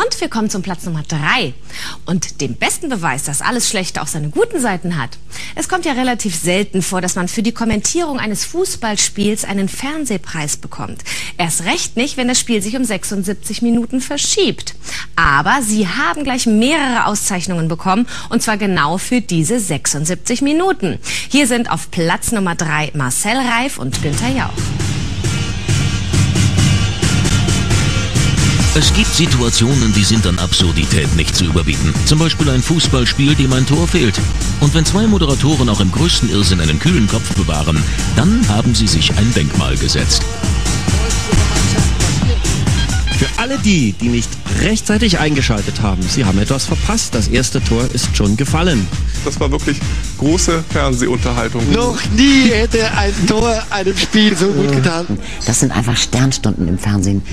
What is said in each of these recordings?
Und wir kommen zum Platz Nummer 3 und dem besten Beweis, dass alles Schlechte auch seine guten Seiten hat. Es kommt ja relativ selten vor, dass man für die Kommentierung eines Fußballspiels einen Fernsehpreis bekommt. Erst recht nicht, wenn das Spiel sich um 76 Minuten verschiebt. Aber sie haben gleich mehrere Auszeichnungen bekommen, und zwar genau für diese 76 Minuten. Hier sind auf Platz Nummer 3 Marcel Reif und Günther Jauch. Es gibt Situationen, die sind an Absurdität nicht zu überbieten. Zum Beispiel ein Fußballspiel, dem ein Tor fehlt. Und wenn zwei Moderatoren auch im größten Irrsinn einen kühlen Kopf bewahren, dann haben sie sich ein Denkmal gesetzt. Für alle die nicht rechtzeitig eingeschaltet haben, sie haben etwas verpasst. Das erste Tor ist schon gefallen. Das war wirklich große Fernsehunterhaltung. Noch nie hätte ein Tor einem Spiel so gut getan. Das sind einfach Sternstunden im Fernsehen.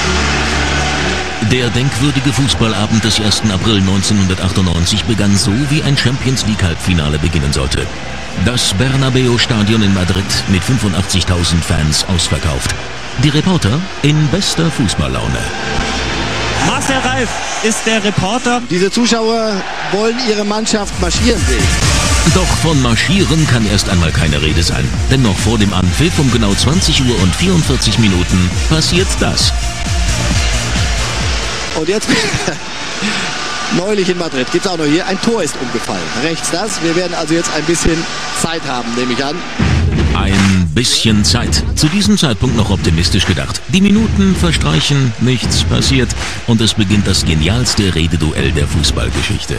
Der denkwürdige Fußballabend des 1. April 1998 begann so, wie ein Champions-League-Halbfinale beginnen sollte. Das Bernabeu-Stadion in Madrid mit 85.000 Fans ausverkauft. Die Reporter in bester Fußballlaune. Marcel Reif ist der Reporter. Diese Zuschauer wollen ihre Mannschaft marschieren sehen. Doch von Marschieren kann erst einmal keine Rede sein. Denn noch vor dem Anpfiff um genau 20 Uhr und 44 Minuten passiert das. Und jetzt, neulich in Madrid, gibt es auch noch hier, ein Tor ist umgefallen. Rechts das, wir werden also jetzt ein bisschen Zeit haben, nehme ich an. Ein bisschen Zeit. Zu diesem Zeitpunkt noch optimistisch gedacht. Die Minuten verstreichen, nichts passiert und es beginnt das genialste Rededuell der Fußballgeschichte.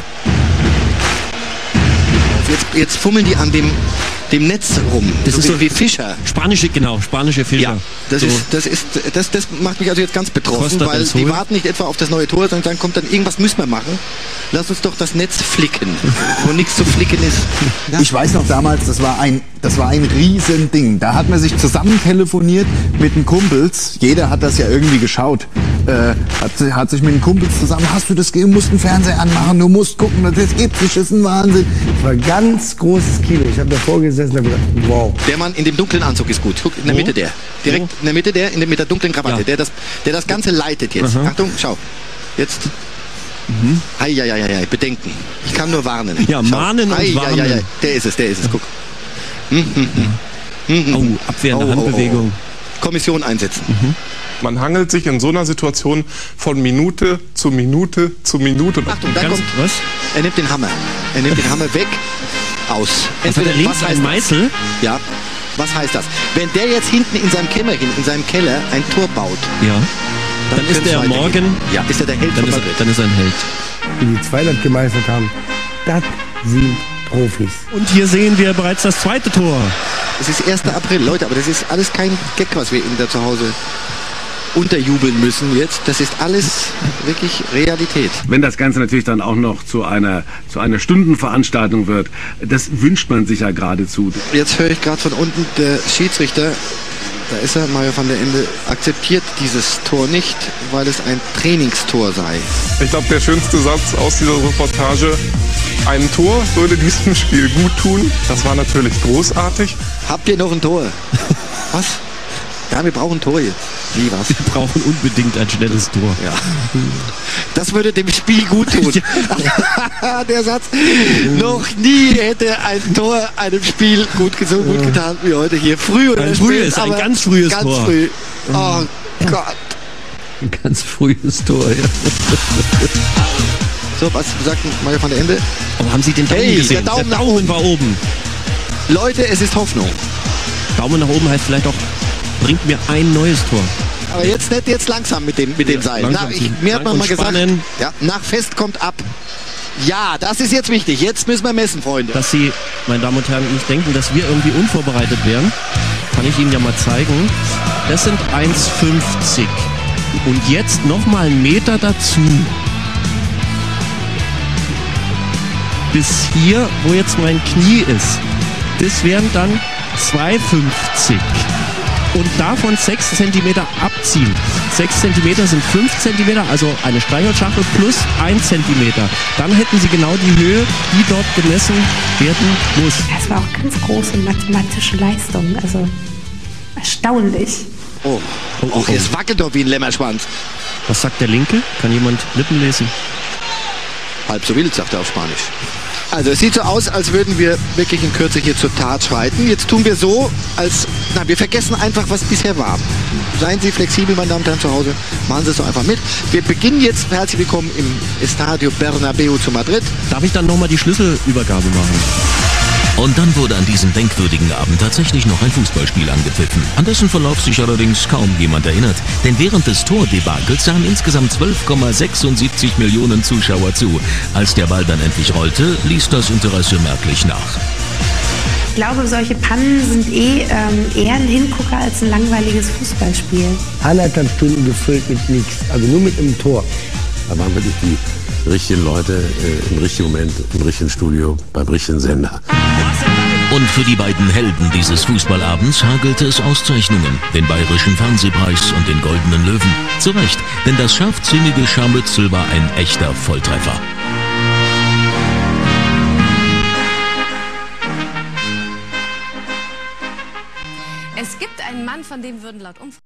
Jetzt fummeln die an dem Netz rum. Das ist so wie Fischer. Spanische Fischer. Ja, das macht mich also jetzt ganz betroffen, weil die warten nicht etwa auf das neue Tor, sondern dann kommt dann irgendwas müssen wir machen. Lass uns doch das Netz flicken, wo nichts zu flicken ist. Ich weiß noch damals, das war ein Riesending. Da hat man sich zusammen telefoniert mit den Kumpels. Jeder hat das ja irgendwie geschaut. Hat sich mit den Kumpels zusammen, hast du das gegeben, musst einen Fernseher anmachen, du musst gucken, das gibt sich, das ist ein Wahnsinn. Das war ein ganz großes Kino. Ich habe davor gesessen und habe gedacht, wow. Der Mann in dem dunklen Anzug ist gut. Guck, in der Mitte der. Direkt in der Mitte mit der dunklen Krawatte. Ja. Der das Ganze leitet jetzt. Aha. Achtung, schau. Jetzt. Heieieiei, Bedenken. Ich kann nur warnen. Ja, mahnen und warnen. Der ist es, guck. Oh, abwehrende Handbewegung. Kommission einsetzen. Man hangelt sich in so einer Situation von Minute zu Minute zu Minute. Achtung, da kommt was? Er nimmt den Hammer. Weg. Aus. Entweder links ein Meißel. Ja. Was heißt das? Wenn der jetzt hinten in seinem Kämmerchen, in seinem Keller ein Tor baut. Ja. Dann ist er morgen. Ja, ist er der Held von Madrid. Dann ist er ein Held. Die die 200 gemeistert haben, das sind Profis. Und hier sehen wir bereits das zweite Tor. Es ist 1. April, Leute, aber das ist alles kein Gag, was wir Ihnen da zu Hause unterjubeln müssen jetzt. Das ist alles wirklich Realität. Wenn das Ganze natürlich dann auch noch zu einer Stundenveranstaltung wird, das wünscht man sich ja geradezu. Jetzt höre ich gerade von unten, der Schiedsrichter, da ist er, Mario van der Ende, akzeptiert dieses Tor nicht, weil es ein Trainingstor sei. Ich glaube, der schönste Satz aus dieser Reportage: Ein Tor würde diesem Spiel gut tun. Das war natürlich großartig. Habt ihr noch ein Tor? Was? Ja, wir brauchen ein Tor jetzt. Wie was? Wir brauchen unbedingt ein schnelles Tor. Ja. Das würde dem Spiel gut tun. Der Satz. Noch nie hätte ein Tor einem Spiel so gut getan wie heute hier. Früh oder ein ganz frühes Tor. Früh. Oh Gott. Ein ganz frühes Tor, ja. So, was sagt Mario van der Ende? Oh, haben Sie den Daumen gesehen? Der Daumen war oben. Leute, es ist Hoffnung. Daumen nach oben heißt vielleicht auch, bringt mir ein neues Tor. Aber jetzt langsam mit dem Seil. Mir hat man mal gesagt, nach Fest kommt ab. Ja, das ist jetzt wichtig. Jetzt müssen wir messen, Freunde. Dass Sie, meine Damen und Herren, nicht denken, dass wir irgendwie unvorbereitet wären, kann ich Ihnen ja mal zeigen. Das sind 1,50. Und jetzt nochmal einen Meter dazu. Bis hier, wo jetzt mein Knie ist. Das wären dann 2,50. Und davon 6 cm abziehen. 6 cm sind 5 cm, also eine Streichholzschachtel plus 1 cm. Dann hätten Sie genau die Höhe, die dort gemessen werden muss. Das war auch ganz große mathematische Leistung, also erstaunlich. Oh, jetzt wackelt doch wie ein Lämmerschwanz. Was sagt der Linke? Kann jemand Lippen lesen? Halb so wild, sagt er auf Spanisch. Also es sieht so aus, als würden wir wirklich in Kürze hier zur Tat schreiten. Jetzt tun wir so, wir vergessen einfach, was bisher war. Seien Sie flexibel, meine Damen und Herren zu Hause. Machen Sie es doch einfach mit. Wir beginnen jetzt, herzlich willkommen im Estadio Bernabéu zu Madrid. Darf ich dann nochmal die Schlüsselübergabe machen? Und dann wurde an diesem denkwürdigen Abend tatsächlich noch ein Fußballspiel angepfiffen. An dessen Verlauf sich allerdings kaum jemand erinnert. Denn während des Tordebakels sahen insgesamt 12,76 Millionen Zuschauer zu. Als der Ball dann endlich rollte, ließ das Interesse merklich nach. Ich glaube, solche Pannen sind eher ein Hingucker als ein langweiliges Fußballspiel. 1,5 Stunden gefüllt mit nichts, also nur mit einem Tor. Da waren wirklich die richtigen Leute im richtigen Moment, im richtigen Studio, beim richtigen Sender. Und für die beiden Helden dieses Fußballabends hagelte es Auszeichnungen, den Bayerischen Fernsehpreis und den Goldenen Löwen. Zu Recht, denn das scharfzüngige Scharmützel war ein echter Volltreffer. Es gibt einen Mann, von dem würden laut Umfragen